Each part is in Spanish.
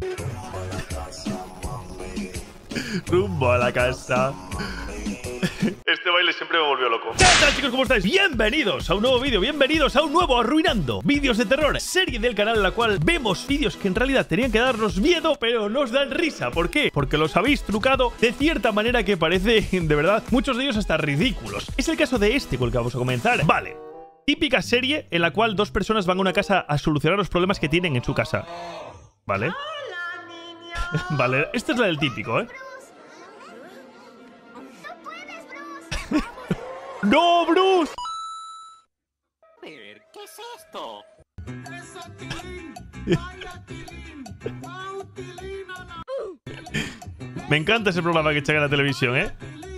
Rumbo a la casa. Este baile siempre me volvió loco. ¿Qué tal, chicos? ¿Cómo estáis? Bienvenidos a un nuevo vídeo, bienvenidos a un nuevo Arruinando Vídeos de Terror, serie del canal en la cual vemos vídeos que en realidad tenían que darnos miedo, pero nos dan risa. ¿Por qué? Porque los habéis trucado de cierta manera que parece, de verdad, muchos de ellos hasta ridículos. Es el caso de este con el que vamos a comenzar. Vale. Típica serie en la cual dos personas van a una casa a solucionar los problemas que tienen en su casa. ¿Vale? Vale, esta es la del típico, ¿eh? ¡No, Bruce! ¿Qué es esto? Me encanta ese programa que echan en la televisión, ¿eh?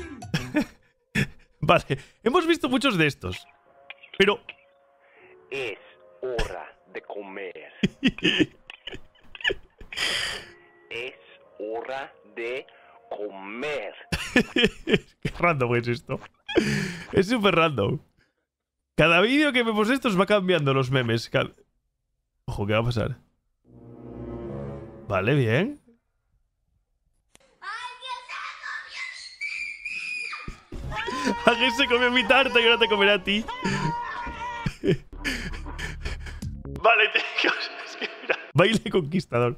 Vale, hemos visto muchos de estos. Pero... es hora de comer. Es hora de comer. Qué random es esto. Es súper random. Cada vídeo que vemos estos va cambiando los memes. Ojo, ¿qué va a pasar? Vale, bien. Alguien se comió mi tarta y ahora te comerá a ti. Vale, es que mira. Baile conquistador.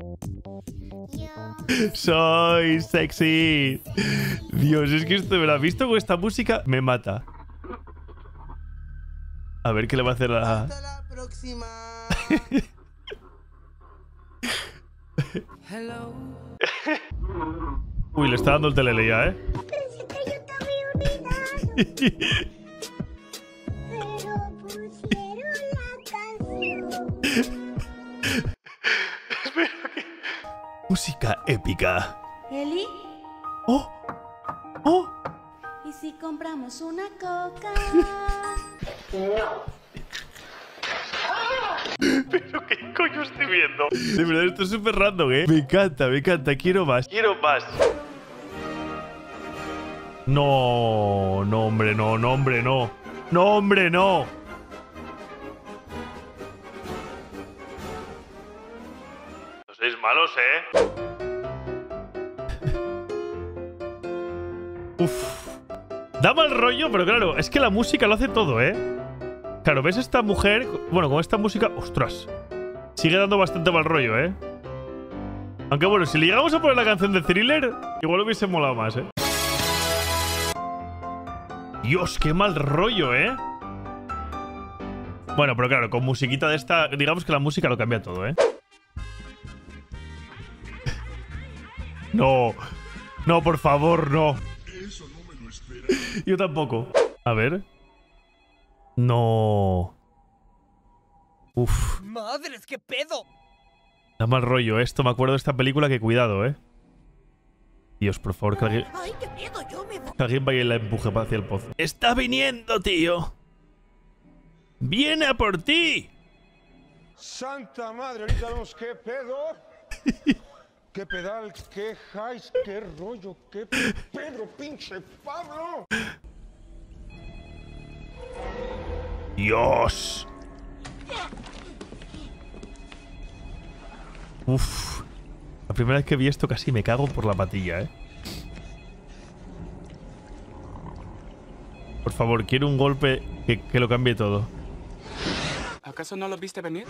Soy sexy. Dios, es que esto me lo ha visto con esta música. Me mata. A ver qué le va a hacer a... Hasta la próxima. Hello. Uy, le está dando el telele ya, ¿eh? Música épica. Eli, ¡Oh! ¡Oh! ¿y si compramos una coca? ¿Pero qué coño estoy viendo? De verdad, esto es súper random, ¿eh? Me encanta, me encanta. Quiero más. Quiero más. No, no, hombre, no, no, hombre, no. No, hombre, no. No sois malos, ¿eh? Uf. Da mal rollo, pero claro, es que la música lo hace todo, ¿eh? Claro, ves esta mujer... Bueno, con esta música... ¡Ostras! Sigue dando bastante mal rollo, ¿eh? Aunque bueno, si le llegamos a poner la canción de Thriller, igual hubiese molado más, ¿eh? Dios, qué mal rollo, ¿eh? Bueno, pero claro, con musiquita de esta... Digamos que la música lo cambia todo, ¿eh? No. No, por favor, no. Eso no me lo espera. Yo tampoco. A ver. No. Uf. ¡Madres, qué pedo! Da mal rollo esto. Me acuerdo de esta película, que cuidado, ¿eh? Dios, por favor, que alguien... ¡Ay, qué miedo! Yo me voy. Que alguien vaya y la empuje hacia el pozo. ¡Está viniendo, tío! ¡Viene a por ti! Santa madre, ahorita vemos qué pedo. Qué pedal, qué highs, qué rollo, qué Pedro, pinche Pablo. ¡Dios! Uf. La primera vez que vi esto casi me cago por la patilla, ¿eh? Por favor, quiero un golpe que lo cambie todo. ¿Acaso no lo viste venir?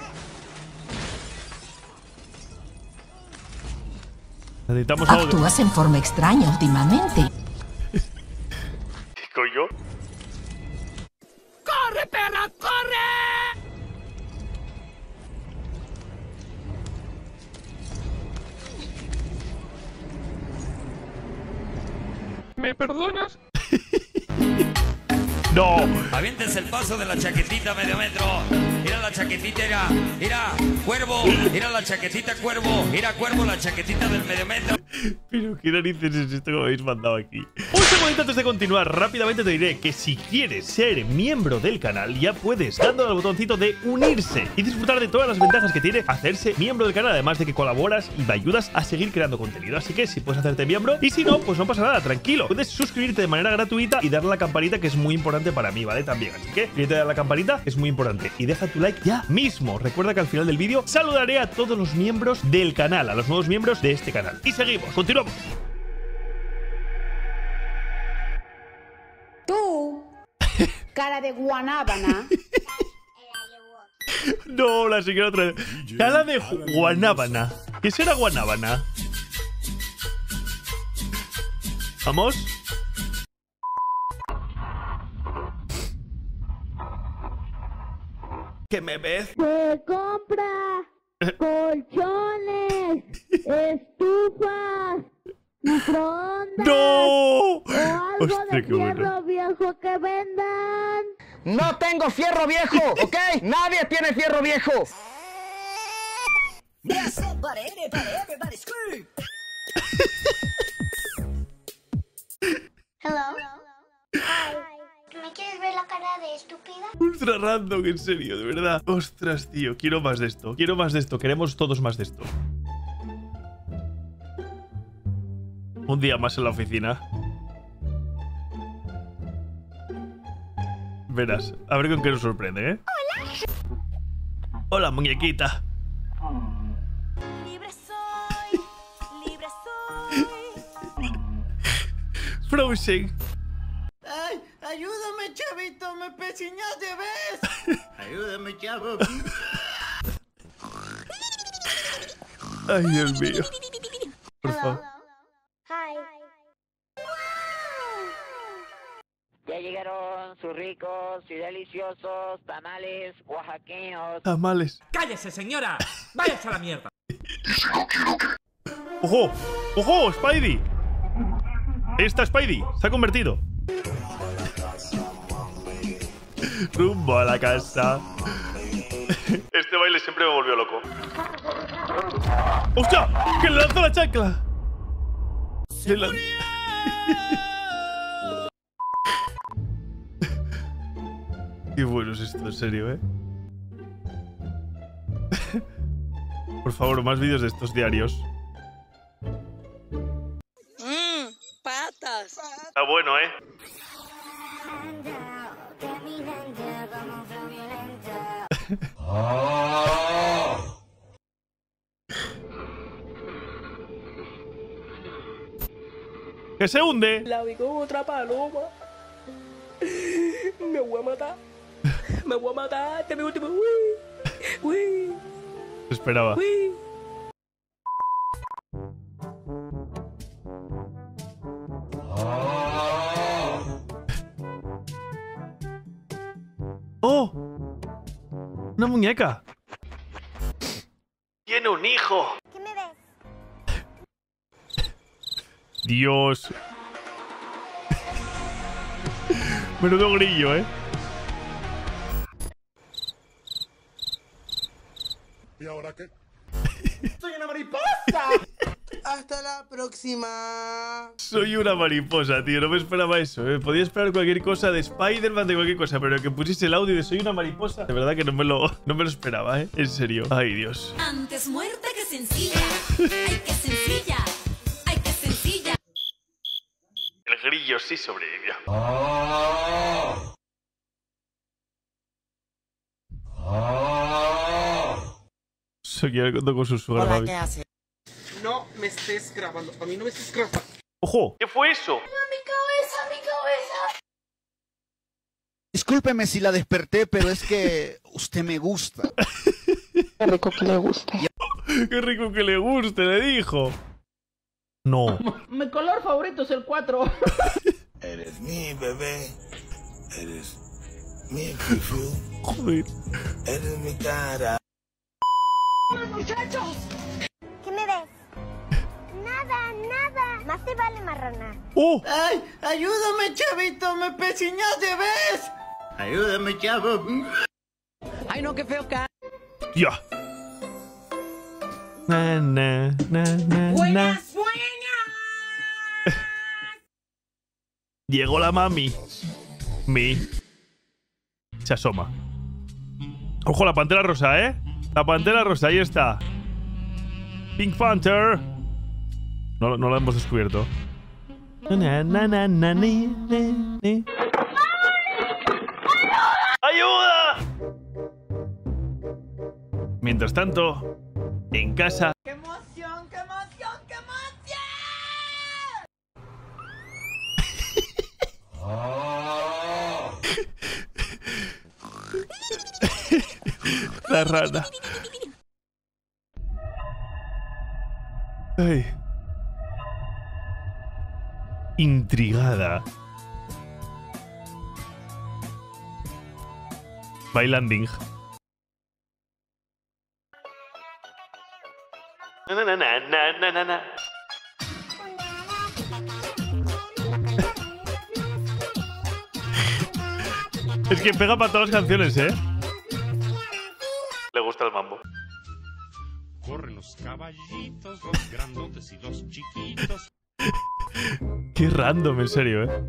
Necesitamos algo... Actúas en forma extraña últimamente. ¿Qué coño? ¡Corre, perra, corre! ¿Me perdonas? ¡No! Aviéntense el paso de la chaquetita medio metro. Mira la chaquetita, mira, cuervo. Mira la chaquetita, cuervo. Mira, cuervo, la chaquetita del medio metro. Pero qué narices es esto que me habéis mandado aquí. ¡Un momento, antes de continuar, rápidamente te diré que si quieres ser miembro del canal, ya puedes dándole al botoncito de unirse y disfrutar de todas las ventajas que tiene hacerse miembro del canal, además de que colaboras y me ayudas a seguir creando contenido. Así que si puedes hacerte miembro, y si no, pues no pasa nada, tranquilo. Puedes suscribirte de manera gratuita y darle a la campanita, que es muy importante para mí, ¿vale? También, así que suscríbete a la campanita, es muy importante. Y deja tu like ya mismo. Recuerda que al final del vídeo saludaré a todos los miembros del canal, a los nuevos miembros de este canal. Y seguimos, continuamos. Tú, cara de guanábana. No, la señora otra vez. Cara de guanábana. ¿Qué será guanábana? Vamos. ¿Qué me ves? Se compra colchones, estufas, microondas. ¡No! O algo Hostia, de qué bueno. fierro viejo que vendan. No tengo fierro viejo, ¿ok? Nadie tiene fierro viejo. Hello. Hi. ¿Me quieres ver la cara de estúpida? Ultra random, en serio, de verdad. Ostras, tío, quiero más de esto. Quiero más de esto. Queremos todos más de esto. Un día más en la oficina. Verás, a ver con qué nos sorprende, ¿eh? Hola. Hola, muñequita. Libre soy, libre soy. Frozen. Ay, ayúdame, chavito, me pesiñaste, ¿ves? Ayúdame, chavo. Ay, Dios mío. Por favor. Hi. Ya llegaron sus ricos y deliciosos tamales oaxaqueños. Tamales. ¡Cállese, señora! ¡Váyase a la mierda! ¡Ojo! ¡Ojo! ¡Spidey! Ahí está Spidey. Se ha convertido. Rumbo a la casa. Este baile siempre me volvió loco. ¡Hostia! ¡Que le lanzó la chancla! Qué bueno es esto, en serio, ¿eh? Por favor, más vídeos de estos diarios. Patas. Está bueno, ¿eh? ¡Que se hunde! La vi con otra paloma. Me voy a matar. Me voy a matar. Te me último. Uy. Se esperaba. Uy. ¡Oh! ¡Una muñeca! ¡Tiene un hijo! ¿Qué me ves? ¡Dios! Menudo grillo, ¿eh? ¿Y ahora qué? ¡Soy una mariposa! Hasta la próxima. Soy una mariposa, tío. No me esperaba eso, ¿eh? Podía esperar cualquier cosa de Spider-Man, de cualquier cosa, pero que pusiese el audio de soy una mariposa, de verdad que no me lo esperaba, ¿eh? En serio. Ay, Dios. Antes muerta que sencilla. Ay, qué sencilla. Ay, qué sencilla. El grillo sí sobrevivió. Soy algo con su sugar baby. ¿Qué haces? No me estés grabando. A mí no me estés grabando. ¡Ojo! ¿Qué fue eso? Mi cabeza. Discúlpeme si la desperté, pero es que usted me gusta. Qué rico que le guste. ¡Qué rico que le guste! Le dijo. No. Mi color favorito es el 4. Eres mi bebé. Eres mi fifu. Joder. Eres mi cara. ¡Muchachos! ¿Qué me ves? Nada. Más te vale marrana. ¡Oh! ¡Ay! ¡Ayúdame, chavito! ¡Me pesiñaste, ¿ves? Ayúdame, chavo. ¡Ay, no, qué feo que... ¡Ya! Na. ¡Buenas! Llegó la mami. Se asoma. Ojo, la pantera rosa, ¿eh? La pantera rosa, ahí está. Pink Panther. No la hemos descubierto. ¡Ayuda! Mientras tanto, en casa. ¡Qué emoción, qué emoción, qué emoción! La rana. Ay. Intrigada. Bailanding. Es que pega para todas las canciones, ¿eh? Le gusta el mambo. Corren los caballitos, los grandotes y los chiquitos. Qué random, en serio, ¿eh?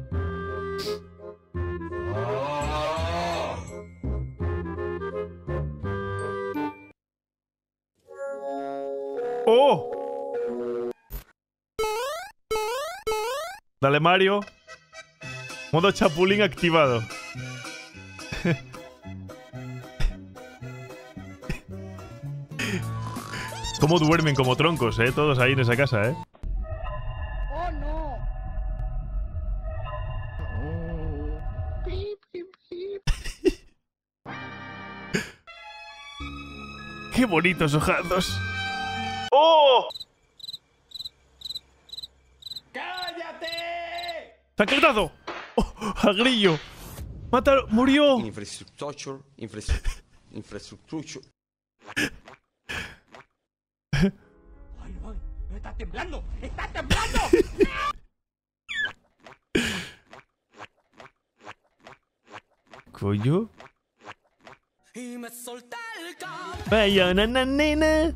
¡Oh! Dale, Mario. Modo chapulín activado. Cómo duermen como troncos, todos ahí en esa casa, ¡Oh, no! ¡Qué bonitos ojazos! ¡Oh! ¡Cállate! ¡Chancletazo! ¡Oh! ¡A grillo! ¡Mátalo! ¡Murió! Infrastructure. ¡Ay, ay! ¡Está temblando! ¡Está temblando! ¿Coño? Y me solté el cabello. Vaya, nena.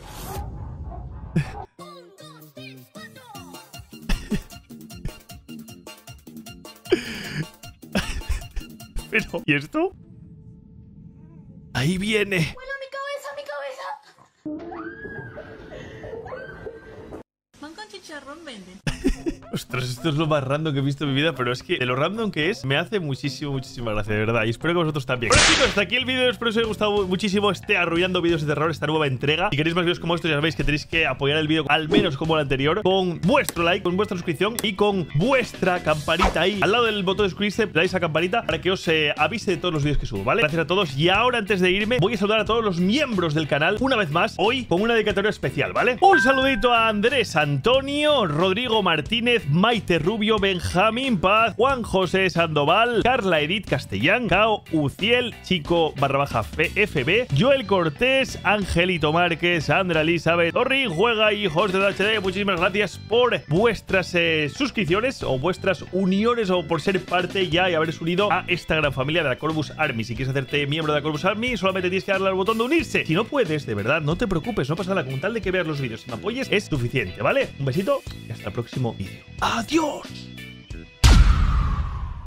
Pero, ¿y esto? Ahí viene. ¡Bueno, mi cabeza! ¿Pan con chicharrón venden? Ostras, esto es lo más random que he visto en mi vida, pero es que de lo random que es, me hace muchísima gracia, de verdad. Y espero que vosotros también. Bueno, chicos, hasta aquí el vídeo. Espero que os haya gustado muchísimo este Arruinando Vídeos de Terror, esta nueva entrega. Si queréis más vídeos como estos, ya sabéis que tenéis que apoyar el vídeo, al menos como el anterior, con vuestro like, con vuestra suscripción y con vuestra campanita ahí. Al lado del botón de suscribirse, le dais a campanita para que os avise de todos los vídeos que subo, ¿vale? Gracias a todos. Y ahora, antes de irme, voy a saludar a todos los miembros del canal, una vez más, hoy con una dedicatoria especial, ¿vale? Un saludito a Andrés Antonio, Rodrigo Martínez, Maite Rubio, Benjamín Paz, Juan José Sandoval, Carla Edith Castellán, Cao Uciel, Chico _FB, Joel Cortés, Angelito Márquez, Sandra Elizabeth, Torri Juega y Hijos de HD. Muchísimas gracias por vuestras suscripciones o vuestras uniones o por ser parte ya y haberos unido a esta gran familia de la Corvus Army. Si quieres hacerte miembro de la Corvus Army, solamente tienes que darle al botón de unirse. Si no puedes, de verdad, no te preocupes, no pasa nada. Con tal de que veas los vídeos y me apoyes, es suficiente, ¿vale? Un besito y hasta el próximo vídeo. ¡Adiós!